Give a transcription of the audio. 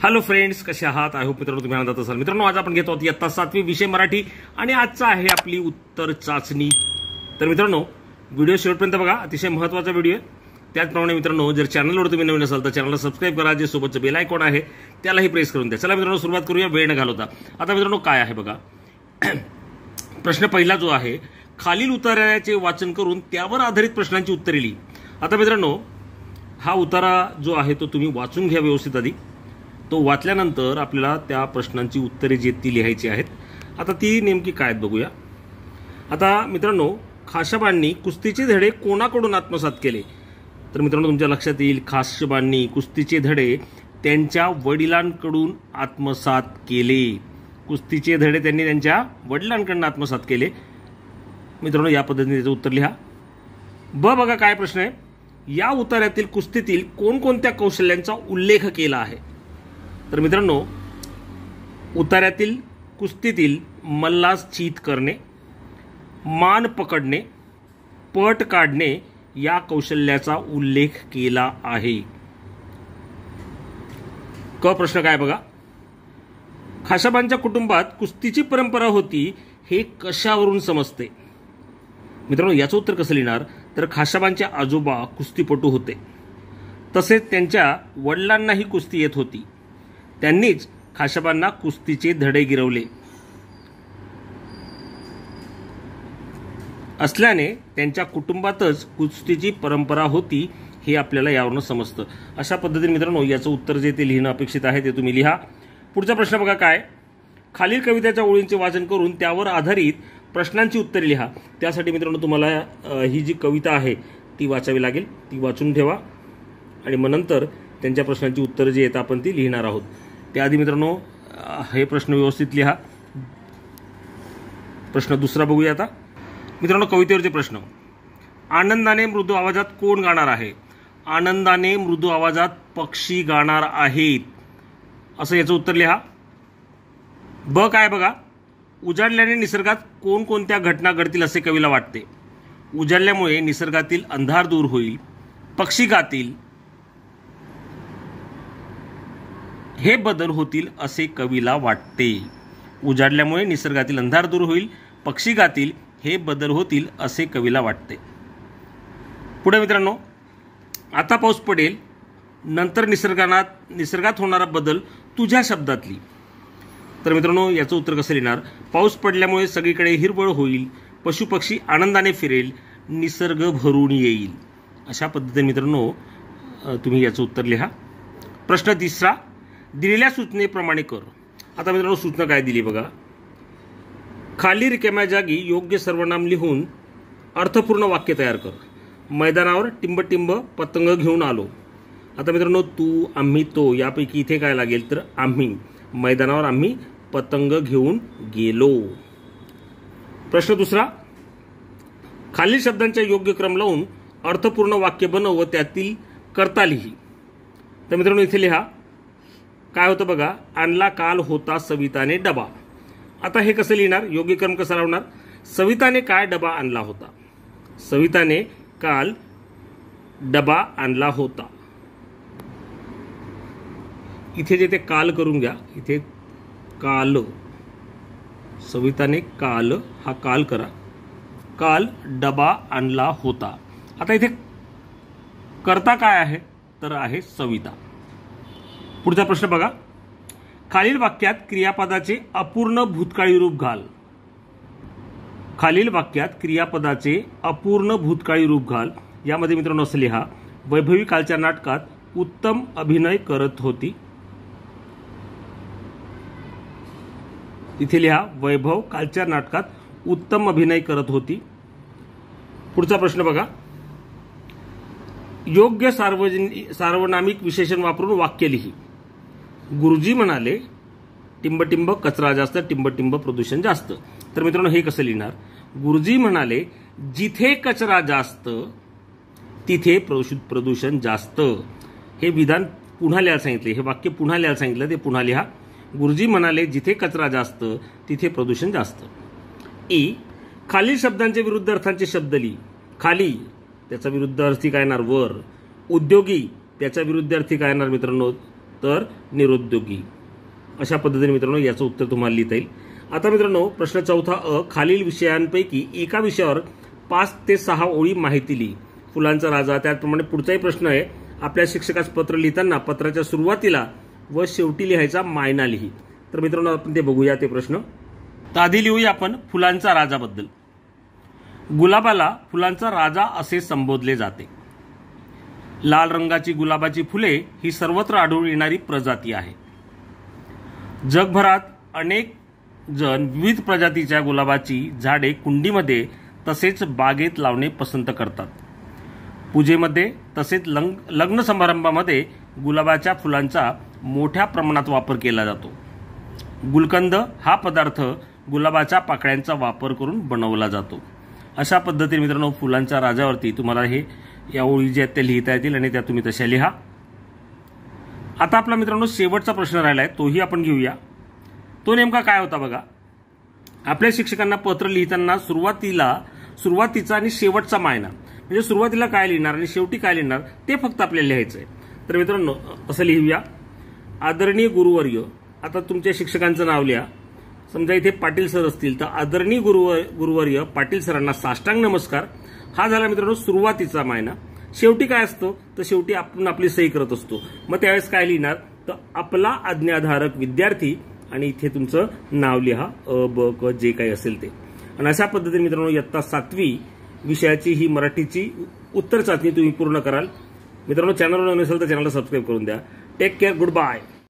Hello friends, कसे आहात? I hope मित्रांनो तुम्ही आनंदात असाल. मित्रांनो, आज आपण घेतो आहोत इयत्ता 7वी विषय मराठी आणि आजचा आहे आपली उत्तर चाचणी. तर मित्रांनो, व्हिडिओ शेवटपर्यंत बघा, अतिशय महत्त्वाचा व्हिडिओ आहे. त्याचप्रमाणे मित्रांनो, जर चॅनलवर तुम्ही नवीन असाल तर चॅनलला सबस्क्राईब करा, जे सोबतचं बेल आयकॉन आहे त्यालाही प्रेस करून द्या. चला मित्रांनो, सुरुवात करूया वेळ न घालवता. आता मित्रांनो, काय आहे बघा, प्रश्न पहिला जो आहे, खालील उताऱ्याचे वाचन करून त्यावर आधारित प्रश्नांची उत्तरे लिही. आता मित्रांनो, हा उतारा जो आहे तो तुम्ही वाचून घ्या व्यवस्थित. आधी तो वाचल्यानंतर आपल्याला त्या प्रश्नांची उत्तरे जी ती लिहायची आहेत. आता ती नेमकी काय आहेत बघूया. आता मित्रांनो, खाशाबांनी कुस्तीचे धडे कोणाकडून आत्मसात केले? तर मित्रांनो, तुमच्या लक्षात येईल, खाशाबांनी कुस्तीचे धडे त्यांच्या वडिलांकडून आत्मसात केले. कुस्तीचे धडे त्यांनी त्यांच्या वडिलांकडून आत्मसात केले. मित्रांनो, या पद्धतीने त्याचं उत्तर लिहा. ब बघा काय प्रश्न आहे, या उतार्यातील कुस्तीतील कोणकोणत्या कौशल्यांचा उल्लेख केला आहे? तर मित्रांनो, उतार्यातील कुस्तीतील मल्लास चित करणे, मान पकडणे, पट काढणे या कौशल्याचा उल्लेख केला आहे. क प्रश्न काय बघा, खाशाबांच्या कुटुंबात कुस्तीची परंपरा होती हे कशावरून समजते? मित्रांनो, याचं उत्तर कसं लिहिणार? तर खाशाबांचे आजोबा कुस्तीपटू होते, तसेच त्यांच्या वडिलांनाही कुस्ती येत होती. त्यांनीच खाशाबांना कुस्तीचे धडे गिरवले असल्याने त्यांच्या कुटुंबातच कुस्तीची परंपरा होती हे आपल्याला यावरून समजतं. अशा पद्धतीने मित्रांनो, याचं उत्तर जे ते लिहिणं अपेक्षित आहे ते तुम्ही लिहा. पुढचा प्रश्न बघा काय, खालील कवितेच्या ओळींचे वाचन करून त्यावर आधारित प्रश्नांची उत्तरे लिहा. त्यासाठी मित्रांनो, तुम्हाला ही जी कविता आहे ती वाचावी लागेल. ती वाचून ठेवा आणि मग नंतर त्यांच्या प्रश्नांची उत्तरं जी आहेत आपण ती लिहिणार आहोत. त्याआधी मित्रांनो, हे प्रश्न व्यवस्थित लिहा. प्रश्न दुसरा बघूया. आता मित्रांनो, कवितेवरचे प्रश्न. आनंदाने मृदू आवाजात कोण गाणार आहे? आनंदाने मृदू आवाजात पक्षी गाणार आहेत, असं याचं उत्तर लिहा. ब काय बघा, उजाडल्याने निसर्गात कोणकोणत्या घटना घडतील असे कवीला वाटते? उजाडल्यामुळे निसर्गातील अंधार दूर होईल, पक्षी गातील, हे बदल होतील असे कवीला वाटते. उजाडल्यामुळे निसर्गातील अंधार दूर होईल, पक्षी गातील, हे बदल होतील असे कवीला वाटते. पुढे मित्रांनो, आता पाऊस पडेल, नंतर निसर्गात होणारा बदल तुझ्या शब्दात लिही. तर मित्रांनो, याचं उत्तर कसं लिहिणार? पाऊस पडल्यामुळे सगळीकडे हिरवळ होईल, पशुपक्षी आनंदाने फिरेल, निसर्ग भरून येईल. अशा पद्धतीने मित्रांनो तुम्ही याचं उत्तर लिहा. प्रश्न तिसरा, दिलेल्या सूचनेप्रमाणे कर. आता मित्रांनो, सूचना काय दिली बघा, खाली रिकाम्या जागी योग्य सर्वनाम लिहून अर्थपूर्ण वाक्य तयार कर. मैदानावर टिंब पतंग घेऊन आलो. आता मित्रांनो, तू, आम्ही, तो यापैकी इथे काय लागेल? तर आम्ही. मैदानावर आम्ही पतंग घेऊन गेलो. प्रश्न दुसरा, खालील शब्दांचा योग्य क्रम लावून अर्थपूर्ण वाक्य बनव व त्यातील कर्ता लिही. तर मित्रांनो, इथे लिहा काय होतं बघा, आणला काल होता सविताने डबा. आता हे कसं लिहिणार? योग्य क्रम कसा लावणार? सविताने काय डबा आणला होता? सविताने काल डबा आणला होता. इथे जे ते काल करून घ्या. इथे काल, सविताने काल हा काल करा, काल डबा आणला होता. आता इथे कर्ता काय आहे? तर आहे सविता. पुढचा प्रश्न बघा, खालील वाक्यात क्रियापदाचे अपूर्ण भूतकाळी रूप घाल. खालील वाक्यात क्रियापदाचे अपूर्ण भूतकाळी रूप घाल. यामध्ये मित्रांनो असं लिहा, वैभवी कालच्या नाटकात उत्तम अभिनय करत होती. इथे लिहा, वैभव कालच्या नाटकात उत्तम अभिनय करत होती. पुढचा प्रश्न बघा, योग्य सार्वनामिक विशेषण वापरून वाक्य लिही. गुरुजी म्हणाले, टिंब कचरा जास्त, टिंब प्रदूषण जास्त. तर मित्रांनो, हे कसं लिहिणार? गुरुजी म्हणाले, जिथे कचरा जास्त तिथे प्रदूषण जास्त. हे विधान पुन्हा लिहायला सांगितले, हे वाक्य पुन्हा लिहायला सांगितलं, ते पुन्हा लिहा. गुरुजी म्हणाले, जिथे कचरा जास्त तिथे प्रदूषण जास्त. ई, खालील शब्दांचे विरुद्ध अर्थांचे शब्द लिही. खाली त्याचा विरुद्ध अर्थी काय येणार? वर. उद्योगी त्याचा विरुद्ध अर्थी काय येणार मित्रांनो? तर निरुद्योगी. अशा पद्धतीने मित्रांनो याचं उत्तर तुम्हाला लिहिता येईल. आता मित्रांनो प्रश्न चौथा अ, खालील विषयांपैकी एका विषयावर 5 ते 6 ओळी माहिती लिही. फुलांचा राजा. त्याचप्रमाणे पुढचाही प्रश्न आहे, आपल्या शिक्षकास पत्र लिहिताना पत्राच्या सुरुवातीला व शेवटी लिहायचा मायना लिही. तर मित्रांनो आपण ते बघूया ते प्रश्न. तर आधी लिहूया आपण फुलांचा राजाबद्दल. गुलाबाला फुलांचा राजा असे संबोधले जाते. लाल रंगाची गुलाबाची फुले ही सर्वत्र आढळून येणारी प्रजाती आहे. जगभरात अनेक जण विविध प्रजातीच्या गुलाबाची झाडे कुंडीमध्ये तसेच बागेत लावणे पसंत करतात. पूजेमध्ये तसेच लग्न समारंभामध्ये गुलाबाच्या फुलांचा मोठ्या प्रमाणात वापर केला जातो. गुलकंद हा पदार्थ गुलाबाच्या पाकळ्यांचा वापर करून बनवला जातो. अशा पद्धतीने मित्रांनो फुलांच्या राजावरती तुम्हाला हे या ओळी ज्या त्या लिहिता येतील आणि त्या तुम्ही तशा लिहा. आता आपला मित्रांनो शेवटचा प्रश्न राहिलाय, तोही आपण घेऊया. तो नेमका काय होता बघा. आपल्या शिक्षकांना पत्र लिहिताना सुरुवातीचा आणि शेवटचा मायना, म्हणजे सुरुवातीला काय लिहिणार आणि शेवटी काय लिहिणार ते फक्त आपल्याला लिहायचं आहे. तर मित्रांनो असं लिहूया, आदरणीय गुरुवर्य. आता तुमच्या शिक्षकांचं नाव लिहा. समजा इथे पाटील सर असतील तर आदरणीय गुरुवर्य पाटील सरांना साष्टांग नमस्कार. हा झाला मित्रांनो सुरुवातीचा मायना. शेवटी काय असतं तर शेवटी आपण आपली सही करत असतो. मग त्यावेळेस काय लिहिणार तर आपला आज्ञाधारक विद्यार्थी आणि इथे तुमचं नाव लिहा, अ ब क जे काही असेल ते. आणि अशा पद्धतीने मित्रांनो इयत्ता 7वी विषयाची ही मराठीची उत्तर चाचणी तुम्ही पूर्ण कराल. मित्रांनो चॅनलवर नसेल तर चॅनलला सबस्क्राईब करून द्या. Take care. Good bye.